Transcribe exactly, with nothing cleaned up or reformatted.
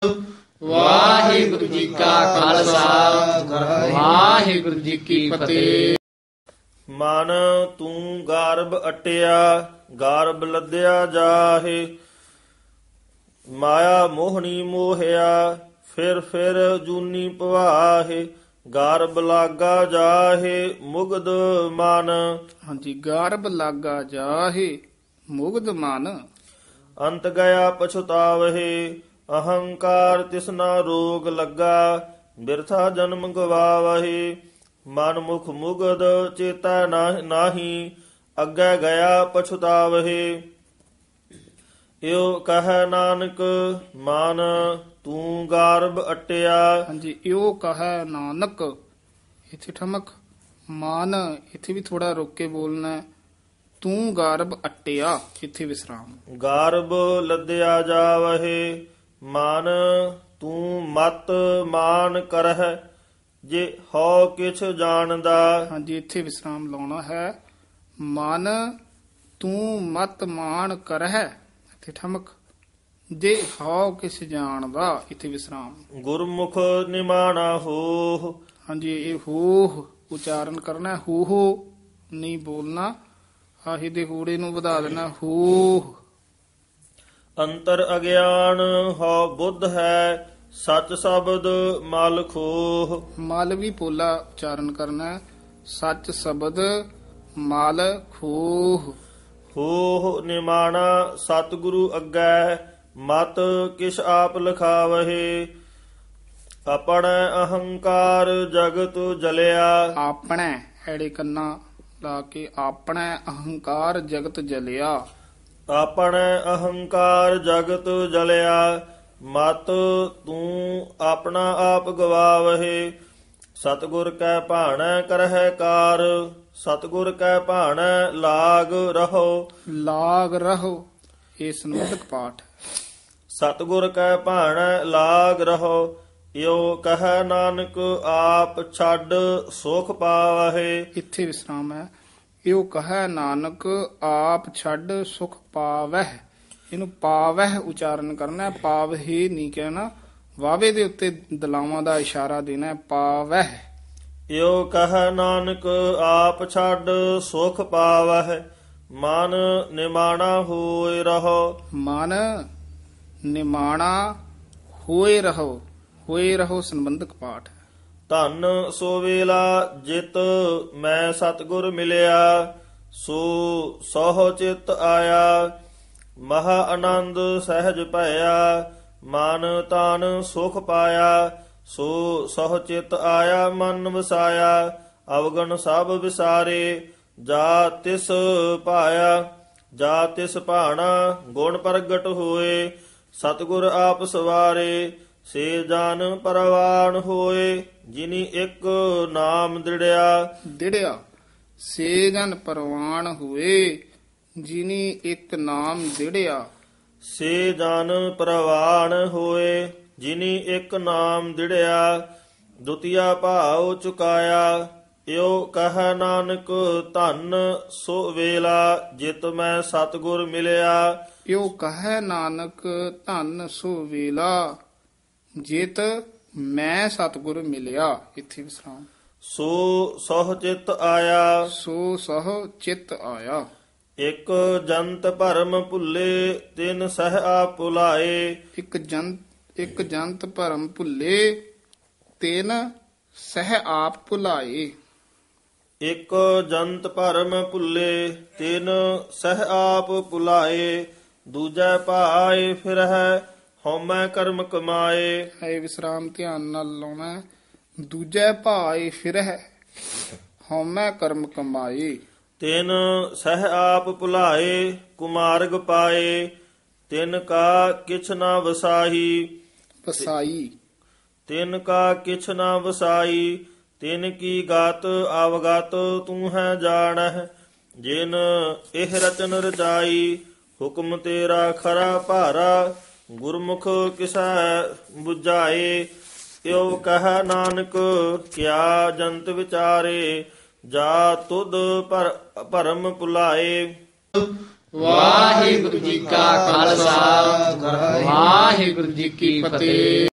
ਵਾਹਿਗੁਰੂ ਜੀ ਕਾ ਖਾਲਸਾ ਵਾਹਿਗੁਰੂ ਜੀ ਕੀ ਫਤਿਹ। ਮਨ ਤੂੰ ਗਰਭ ਅਟਿਆ ਗਰਭ ਲੱਦਿਆ ਜਾਹੇ, ਮਾਇਆ ਮੋਹਣੀ ਮੋਹਿਆ ਫਿਰ ਫਿਰ ਜੂਨੀ ਪਵਾਹੇ, ਗਰਭ ਲਾਗਾ ਜਾਹੇ ਮੁਗਧ ਮਨ। ਹਾਂਜੀ, ਗਰਭ ਲਾਗਾ ਜਾਹੇ ਮੁਗਧ ਮਨ। ਅੰਤ ਗਿਆ ਪਛੁਤਾਵਹਿ ਅਹੰਕਾਰ ਤਿਸਨਾ ਰੋਗ ਲੱਗਾ, ਬਿਰਥਾ ਜਨਮ ਗਵਾਵਹਿ ਮਨ ਮੁਖ ਮੁਗਧ ਚੇਤਾ ਨਾਹੀ, ਅੱਗੇ ਗਿਆ ਪਛੁਤਾਵਹਿ। ਇਉ ਕਹੈ ਨਾਨਕ ਮਨ ਤੂੰ ਗਰਭ ਅਟਿਆ। ਹਾਂਜੀ, ਇਉ ਕਹੈ ਨਾਨਕ, ਇੱਥੇ ਠਮਕ, ਮਨ ਇੱਥੇ ਵੀ ਥੋੜਾ ਰੁਕ ਕੇ ਬੋਲਣਾ। ਤੂੰ ਗਰਭ ਅਟਿਆ, ਇੱਥੇ ਵਿਸਰਾਮ। ਗਰਭ ਲੱਦਿਆ ਜਾਵਹਿ ਮਨ ਤੂੰ ਮਤ ਮਾਨ ਕਰਹਿ, ਜੇ ਹਉ ਕਿਛ ਜਾਣਦਾ। ਹਾਂਜੀ, ਇੱਥੇ ਵਿਸਰਾਮ ਲਾਉਣਾ ਹੈ। ਮਨ ਤੂੰ ਮਤ ਮਾਨ ਕਰਹਿ, ਇੱਥੇ ਠਮਕ, ਜੇ ਹਉ ਕਿਛ ਜਾਣਦਾ, ਇੱਥੇ ਵਿਸਰਾਮ। ਗੁਰਮੁਖ ਨਿਮਾਣਾ ਹੋਹ। ਹਾਂਜੀ, ਇਹ ਹੋਹ ਉਚਾਰਨ ਕਰਨਾ, ਹੋ ਹੋ ਨਹੀਂ ਬੋਲਣਾ। ਆਹੀ ਦੇ ਹੂੜੇ ਨੂੰ ਵਧਾ ਦੇਣਾ, ਹੋਹ। ਅੰਤਰ ਅਗਿਆਨ ਹਉ ਬੁੱਧ ਹੈ, ਸਚ ਸ਼ਬਦ ਮਲ ਖੋਹ। ਮਲ ਵੀ ਪੋਲਾ ਉਚਾਰਨ ਕਰਨਾ, ਸੱਚ ਸ਼ਬਦ ਮਲ ਖੋਹ। ਹੋਹ ਨਿਮਾਣਾ ਸਤਿਗੁਰੂ ਅੱਗੇ, ਮਤ ਕਿਛ ਆਪ ਲਿਖਾਵਹਿ, ਆਪਣਾ ਅਹੰਕਾਰ ਜਗਤ ਜਲਿਆ। ਆਪਣੇ ਐੜੇ ਕੰਨਾ ਲਾ ਕੇ, ਆਪਣਾ ਅਹੰਕਾਰ ਜਗਤ ਜਲਿਆ। ਆਪਣੇ ਅਹੰਕਾਰ ਜਗਤ ਜਲਿਆ, ਮਤ ਤੂੰ ਆਪਣਾ ਆਪ ਗਵਾਵਹਿ, ਸਤਿਗੁਰ ਕੈ ਭਾਣੈ ਕਰਹਿ ਕਾਰ, ਸਤਿਗੁਰ ਕੈ ਭਾਣੈ ਲਾਗ ਰਹੋ। ਲਾਗ ਰਹੋ, ਇਹ ਸੰਬੰਧਕ ਪਾਠ। ਸਤਿਗੁਰ ਕੈ ਭਾਣੈ ਲਾਗ ਰਹੋ, ਇਉ ਕਹੈ ਨਾਨਕ ਆਪ ਛੱਡ ਸੁਖ ਪਾਵਹਿ। ਇੱਥੇ ਵਿਸਰਾਮ ਹੈ। ਇਉ ਕਹੈ ਨਾਨਕ ਆਪ ਛੱਡ ਸੁਖ ਪਾਵਹਿ, ਇਹਨੂੰ ਪਾਵਹਿ ਉਚਾਰਨ ਕਰਨਾ, ਪਾਵਹਿ ਨਹੀਂ ਕਹਿਣਾ। ਵਾਵੇ ਦੇ ਉੱਤੇ ਦਲਾਵਾਂ ਦਾ ਇਸ਼ਾਰਾ ਦੇਣਾ ਹੈ, ਪਾਵਹਿ। ਇਉ ਕਹੈ ਨਾਨਕ ਆਪ ਛੱਡ ਸੁਖ ਪਾਵਹਿ, ਮਨ ਨਿਮਾਣਾ ਹੋਇ ਰਹੋ। ਮਨ ਨਿਮਾਣਾ ਹੋਏ ਰਹੋ, ਹੋਏ ਰਹੋ ਸੰਬੰਧਕ ਪਾਠ। ਧੰਨ ਸੋ ਵੇਲਾ ਜਿਤ ਮੈਂ ਸਤਿਗੁਰ ਮਿਲਿਆ, ਸੋ ਸੋਹ ਚਿਤ ਆਇਆ, ਮਹਾ ਆਨੰਦ ਸਹਿਜ ਭਇਆ, ਮਨ ਤਨ ਸੁਖ ਪਾਇਆ, ਸੋ ਸੋਹ ਚਿਤ ਆਇਆ ਮਨ ਵਸਾਇਆ, ਅਵਗਣ ਸਭ ਵਿਸਾਰੇ, ਜਾ ਤਿਸ ਭਾਇਆ ਜਾ ਤਿਸ ਭਾਣਾ, ਗੁਣ ਪ੍ਰਗਟ ਹੋਏ, ਸਤਿਗੁਰ ਆਪ ਸਵਾਰੇ, ਸੇ ਜਨ ਪਰਵਾਨ ਹੋਏ, ਜਿਨੀ ਇੱਕ ਨਾਮ ਦ੍ਰਿੜਿਆ। ਦ੍ਰਿੜਿਆ, ਸੇ ਜਨ ਪਰਵਾਨ ਹੋਏ, ਜਿਨੀ ਇੱਕ ਨਾਮ ਦ੍ਰਿੜਿਆ। ਸੇ ਜਨ ਪਰਵਾਨ ਹੋਏ, ਜਿਨੀ ਇੱਕ ਨਾਮ ਦ੍ਰਿੜਿਆ, ਦੁਤੀਆ ਭਾਉ ਚੁਕਾਇਆ, ਇਉ ਕਹੈ ਨਾਨਕ ਧੰਨ ਸੋ ਵੇਲਾ ਜਿਤ ਮੈਂ ਸਤਿਗੁਰ ਮਿਲਿਆ। ਇਉ ਕਹੈ ਨਾਨਕ ਧੰਨ ਸੋ ਵੇਲਾ ਜਿਤ ਮੈਂ ਸਤਿਗੁਰ ਮਿਲਿਆ, ਇੱਥੇ ਵਿਸਰਾਮ। ਸੋ ਸੋਹ ਚਿਤ ਆਇਆ, ਸੋ ਸਹ ਚਿਤ ਆਇਆ। ਇਕ ਜੰਤ ਭਰਮ ਭੁੱਲੇ, ਤਿਨ ਸਹਿ ਆਪ ਭੁਲਾਏ। ਇੱਕ ਜੰਤ ਇੱਕ ਜੰਤ ਭਰਮ ਭੁੱਲੇ, ਤਿਨ ਸਹਿ ਆਪ ਭੁਲਾਏ। ਇਕ ਜੰਤ ਭਰਮ ਭੁੱਲੇ, ਤਿਨ ਸਹਿ ਆਪ ਭੁਲਾਏ, ਦੂਜੈ ਭਾਏ ਫਿਰਹਿ ਹਉਮੈ ਕਰਮ ਕਮਾਏ। ਹੈ ਵਿਸਰਾਮ ਧਿਆਨ ਨਾਲ ਲਾਉਣਾ। ਦੂਜੈ ਭਾਏ ਫਿਰਹਿ ਹਉਮੈ ਕਰਮ ਕਮਾਏ। ਤਿਨ ਸਹਿ ਆਪ ਭੁਲਾਏ, ਕੁਮਾਰਗ ਪਾਏ, ਤਿਨ ਕਾ ਕਿਛ ਨਾ ਵਸਾਈ। ਵਸਾਈ, ਤਿਨ ਕਾ ਕਿਛ ਨਾ ਵਸਾਈ, ਤਿਨ ਕੀ ਗਤ ਅਵਗਤ ਤੂੰ ਹੈ ਜਾਣਹਿ, ਜਿਨ ਇਹ ਰਚਨ ਰਚਾਈ, ਹੁਕਮ ਤੇਰਾ ਖਰਾ ਭਾਰਾ, ਗੁਰਮੁਖ ਕਿਸੈ 부ਝਾਏ। ਇਉ ਕਹੈ ਨਾਨਕ ਕਿਆ ਜੰਤ ਵਿਚਾਰੇ, ਜਾ ਤੁਧ ਪਰ ਭਰਮ ਭੁਲਾਏ। ਵਾਹਿਗੁਰੂ ਜੀ ਕਾ ਖਾਲਸਾ ਵਾਹਿਗੁਰੂ ਜੀ ਕੀ ਫਤਿਹ।